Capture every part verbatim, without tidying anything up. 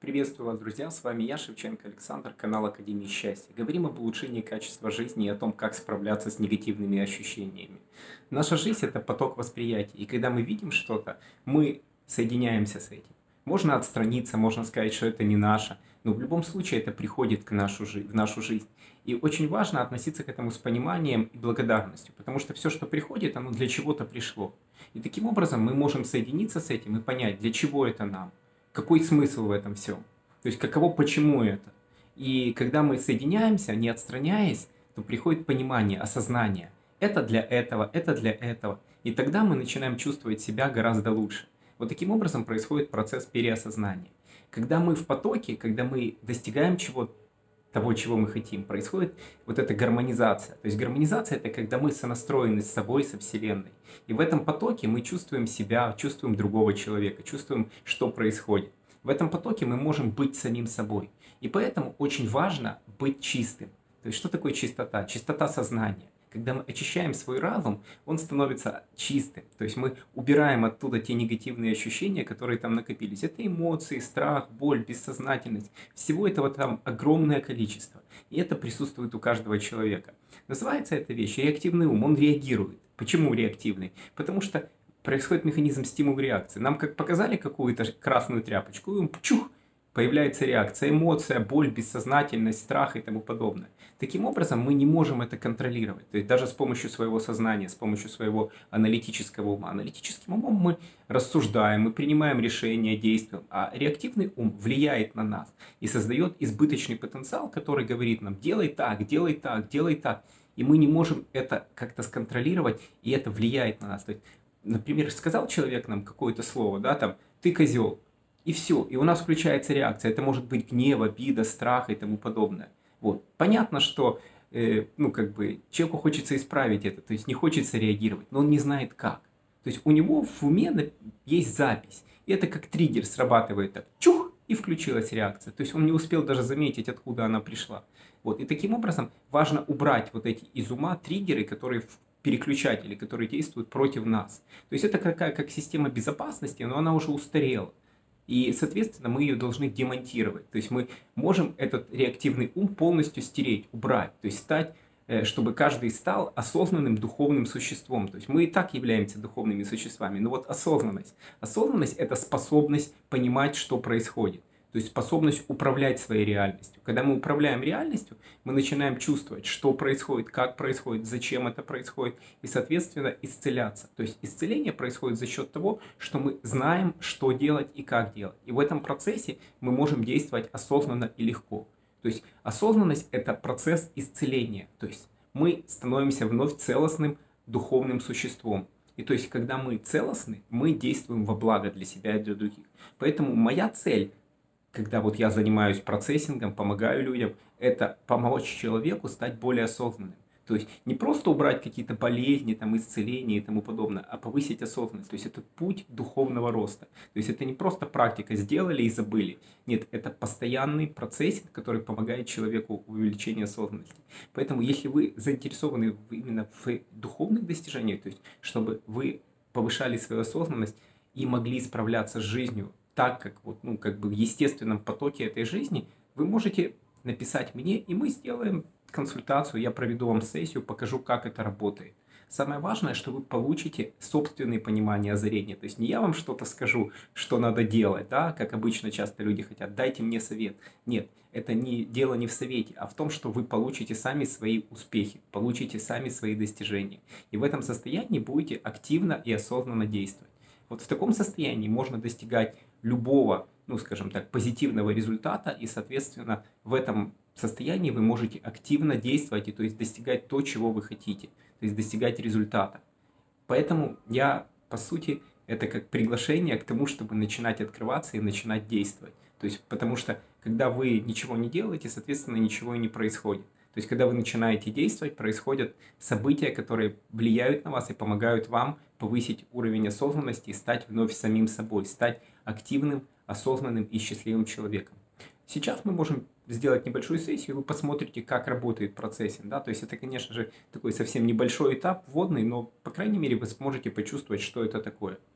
Приветствую вас, друзья! С вами я, Шевченко Александр, канал Академии Счастья. Говорим об улучшении качества жизни и о том, как справляться с негативными ощущениями. Наша жизнь – это поток восприятия, и когда мы видим что-то, мы соединяемся с этим. Можно отстраниться, можно сказать, что это не наше, но в любом случае это приходит к нашу, жи- в нашу жизнь. И очень важно относиться к этому с пониманием и благодарностью, потому что все, что приходит, оно для чего-то пришло. И таким образом мы можем соединиться с этим и понять, для чего это нам. Какой смысл в этом всем? То есть каково, почему это? И когда мы соединяемся, не отстраняясь, то приходит понимание, осознание. Это для этого, это для этого. И тогда мы начинаем чувствовать себя гораздо лучше. Вот таким образом происходит процесс переосознания. Когда мы в потоке, когда мы достигаем чего-то, того, чего мы хотим, происходит вот эта гармонизация. То есть гармонизация – это когда мы сонастроены с собой, со Вселенной. И в этом потоке мы чувствуем себя, чувствуем другого человека, чувствуем, что происходит. В этом потоке мы можем быть самим собой. И поэтому очень важно быть чистым. То есть что такое чистота? Чистота сознания. Когда мы очищаем свой разум, он становится чистым. То есть мы убираем оттуда те негативные ощущения, которые там накопились. Это эмоции, страх, боль, бессознательность. Всего этого там огромное количество. И это присутствует у каждого человека. Называется эта вещь реактивный ум. Он реагирует. Почему реактивный? Потому что происходит механизм стимул-реакции. Нам как показали какую-то красную тряпочку, и чух, появляется реакция, эмоция, боль, бессознательность, страх и тому подобное. Таким образом, мы не можем это контролировать. То есть даже с помощью своего сознания, с помощью своего аналитического ума. Аналитическим умом мы рассуждаем, мы принимаем решения, действуем. А реактивный ум влияет на нас и создает избыточный потенциал, который говорит нам: делай так, делай так, делай так. И мы не можем это как-то сконтролировать, и это влияет на нас. То есть, например, сказал человек нам какое-то слово, да, там, ты козел. И все, и у нас включается реакция. Это может быть гнев, обида, страх и тому подобное. Вот. Понятно, что э, ну, как бы, человеку хочется исправить это, то есть не хочется реагировать, но он не знает как. То есть у него в уме есть запись. И это как триггер срабатывает так. Чух! И включилась реакция. То есть он не успел даже заметить, откуда она пришла. Вот. И таким образом важно убрать вот эти из ума триггеры, которые переключатели, которые действуют против нас. То есть это такая как система безопасности, но она уже устарела. И, соответственно, мы ее должны демонтировать. То есть мы можем этот реактивный ум полностью стереть, убрать. То есть стать, чтобы каждый стал осознанным духовным существом. То есть мы и так являемся духовными существами. Но вот осознанность. Осознанность – это способность понимать, что происходит. То есть способность управлять своей реальностью. Когда мы управляем реальностью, мы начинаем чувствовать, что происходит, как происходит, зачем это происходит, и, соответственно, исцеляться. То есть исцеление происходит за счет того, что мы знаем, что делать и как делать. И в этом процессе мы можем действовать осознанно и легко. То есть осознанность – это процесс исцеления. То есть мы становимся вновь целостным духовным существом. И то есть, когда мы целостны, мы действуем во благо для себя и для других. Поэтому моя цель – когда вот я занимаюсь процессингом, помогаю людям, это помочь человеку стать более осознанным. То есть не просто убрать какие-то болезни, там, исцеления и тому подобное, а повысить осознанность. То есть это путь духовного роста. То есть это не просто практика «сделали и забыли». Нет, это постоянный процессинг, который помогает человеку в увеличении осознанности. Поэтому если вы заинтересованы именно в духовных достижениях, то есть чтобы вы повышали свою осознанность и могли справляться с жизнью, так как, вот, ну, как бы в естественном потоке этой жизни, вы можете написать мне, и мы сделаем консультацию, я проведу вам сессию, покажу, как это работает. Самое важное, что вы получите собственные понимания озарения. То есть не я вам что-то скажу, что надо делать, да, как обычно часто люди хотят, дайте мне совет. Нет, это не, дело не в совете, а в том, что вы получите сами свои успехи, получите сами свои достижения. И в этом состоянии будете активно и осознанно действовать. Вот в таком состоянии можно достигать любого, ну, скажем так, позитивного результата, и, соответственно, в этом состоянии вы можете активно действовать, и, то есть достигать то, чего вы хотите, то есть достигать результата. Поэтому я, по сути, это как приглашение к тому, чтобы начинать открываться и начинать действовать. То есть, потому что, когда вы ничего не делаете, соответственно, ничего и не происходит. То есть, когда вы начинаете действовать, происходят события, которые влияют на вас и помогают вам повысить уровень осознанности и стать вновь самим собой, стать активным, осознанным и счастливым человеком. Сейчас мы можем сделать небольшую сессию, и вы посмотрите, как работает процессинг. Да? То есть это, конечно же, такой совсем небольшой этап, вводный, но, по крайней мере, вы сможете почувствовать, что это такое.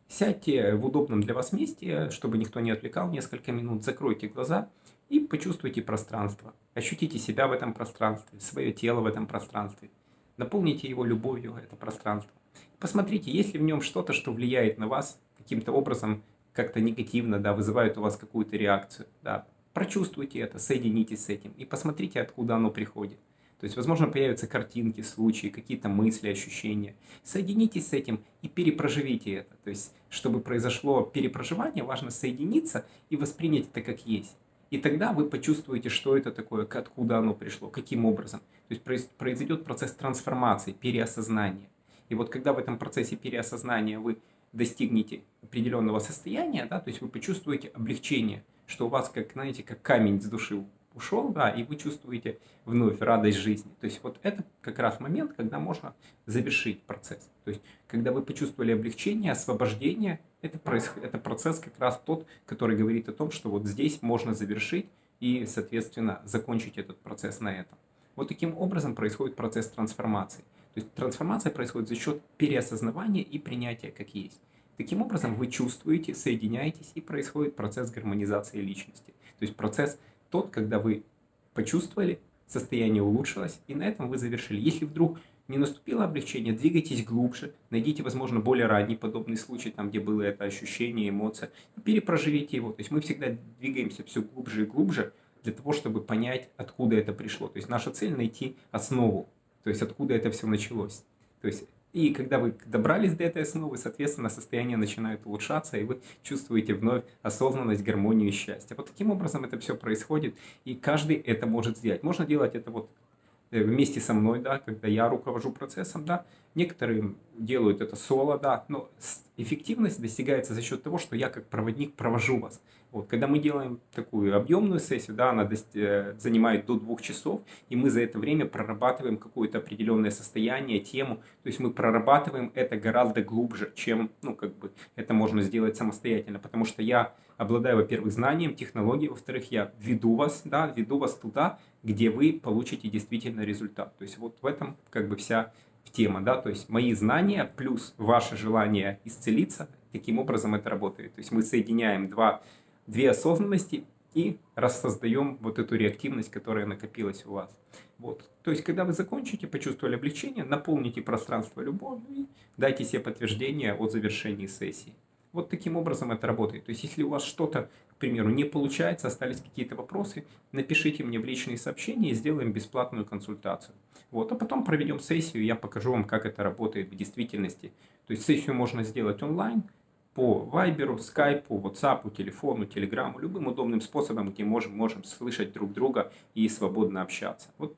Сядьте в удобном для вас месте, чтобы никто не отвлекал несколько минут, закройте глаза и почувствуйте пространство. Ощутите себя в этом пространстве, свое тело в этом пространстве. Наполните его любовью, это пространство. Посмотрите, есть ли в нем что-то, что влияет на вас каким-то образом, как-то негативно, да, вызывает у вас какую-то реакцию. Да. Прочувствуйте это, соединитесь с этим и посмотрите, откуда оно приходит. То есть, возможно, появятся картинки, случаи, какие-то мысли, ощущения. Соединитесь с этим и перепроживите это. То есть, чтобы произошло перепроживание, важно соединиться и воспринять это как есть. И тогда вы почувствуете, что это такое, откуда оно пришло, каким образом. То есть, произойдет процесс трансформации, переосознания. И вот когда в этом процессе переосознания вы достигнете определенного состояния, да, то есть вы почувствуете облегчение, что у вас, как, знаете, как камень с души ушел, да, и вы чувствуете вновь радость жизни. То есть вот это как раз момент, когда можно завершить процесс. То есть когда вы почувствовали облегчение, освобождение, это, происход... это процесс как раз тот, который говорит о том, что вот здесь можно завершить и, соответственно, закончить этот процесс на этом. Вот таким образом происходит процесс трансформации. То есть трансформация происходит за счет переосознавания и принятия как есть. Таким образом вы чувствуете, соединяетесь и происходит процесс гармонизации личности. То есть процесс тот, когда вы почувствовали, состояние улучшилось, и на этом вы завершили. Если вдруг не наступило облегчение, двигайтесь глубже, найдите, возможно, более ранний подобный случай, там, где было это ощущение, эмоция, и перепроживите его. То есть мы всегда двигаемся все глубже и глубже для того, чтобы понять, откуда это пришло. То есть наша цель найти основу, то есть откуда это все началось. То есть и когда вы добрались до этой основы, соответственно, состояние начинает улучшаться, и вы чувствуете вновь осознанность, гармонию и счастье. Вот таким образом это все происходит, и каждый это может сделать. Можно делать это вот вместе со мной, да, когда я руковожу процессом, да. Некоторые делают это соло, да, но эффективность достигается за счет того, что я как проводник провожу вас. Вот, когда мы делаем такую объемную сессию, да, она занимает до двух часов, и мы за это время прорабатываем какое-то определенное состояние, тему, то есть мы прорабатываем это гораздо глубже, чем, ну, как бы, это можно сделать самостоятельно, потому что я обладаю, во-первых, знанием, технологией, во-вторых, я веду вас, да, веду вас туда, где вы получите действительно результат. То есть вот в этом как бы вся тема, да, то есть мои знания плюс ваше желание исцелиться, таким образом это работает. То есть мы соединяем два, две осознанности и рассоздаем вот эту реактивность, которая накопилась у вас. Вот. То есть когда вы закончите, почувствовали облегчение, наполните пространство любовью и дайте себе подтверждение о завершении сессии. Вот таким образом это работает. То есть если у вас что-то, к примеру, не получается, остались какие-то вопросы, напишите мне в личные сообщения и сделаем бесплатную консультацию. Вот, а потом проведем сессию, я покажу вам, как это работает в действительности. То есть сессию можно сделать онлайн, по вайберу, скайпу, ватсапу, телефону, телеграмму, любым удобным способом, где можем, можем слышать друг друга и свободно общаться. Вот.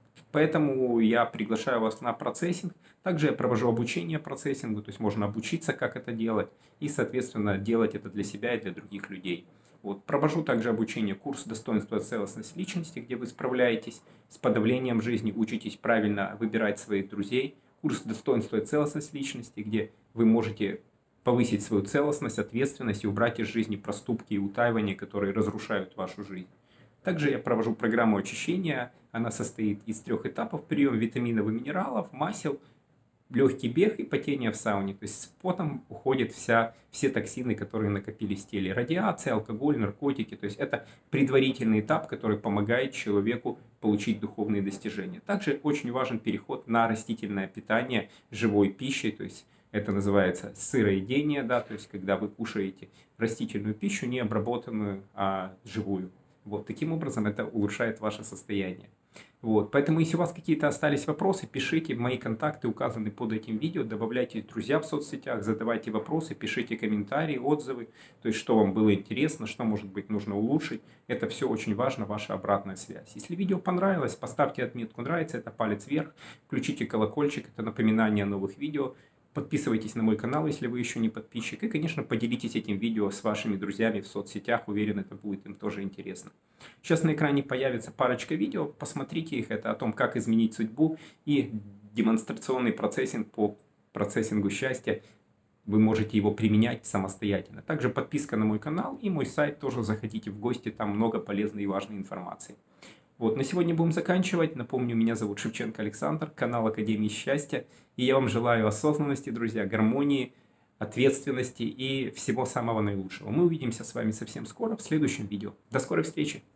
Поэтому я приглашаю вас на процессинг. Также я провожу обучение процессингу, то есть можно обучиться, как это делать, и, соответственно, делать это для себя и для других людей. Вот. Провожу также обучение, курс «Достоинство и целостность личности», где вы справляетесь с подавлением жизни, учитесь правильно выбирать своих друзей. Курс «Достоинство и целостность личности», где вы можете повысить свою целостность, ответственность и убрать из жизни проступки и утаивания, которые разрушают вашу жизнь. Также я провожу программу очищения. Она состоит из трех этапов: прием витаминов и минералов, масел, легкий бег и потение в сауне. То есть с потом уходят вся, все токсины, которые накопились в теле. Радиация, алкоголь, наркотики. То есть это предварительный этап, который помогает человеку получить духовные достижения. Также очень важен переход на растительное питание живой пищей. То есть это называется сыроедение, да, то есть когда вы кушаете растительную пищу, не обработанную, а живую. Вот, таким образом это улучшает ваше состояние. Вот, поэтому если у вас какие-то остались вопросы, пишите, мои контакты указаны под этим видео, добавляйте друзья в соцсетях, задавайте вопросы, пишите комментарии, отзывы, то есть что вам было интересно, что, может быть, нужно улучшить. Это все очень важно, ваша обратная связь. Если видео понравилось, поставьте отметку «Нравится», это палец вверх, включите колокольчик, это напоминание о новых видео. Подписывайтесь на мой канал, если вы еще не подписчик. И, конечно, поделитесь этим видео с вашими друзьями в соцсетях. Уверен, это будет им тоже интересно. Сейчас на экране появится парочка видео. Посмотрите их. Это о том, как изменить судьбу и демонстрационный процессинг по процессингу счастья. Вы можете его применять самостоятельно. Также подписка на мой канал и мой сайт. Тоже заходите в гости. Там много полезной и важной информации. Вот, на сегодня будем заканчивать. Напомню, меня зовут Шевченко Александр, канал Академии Счастья. И я вам желаю осознанности, друзья, гармонии, ответственности и всего самого наилучшего. Мы увидимся с вами совсем скоро в следующем видео. До скорой встречи!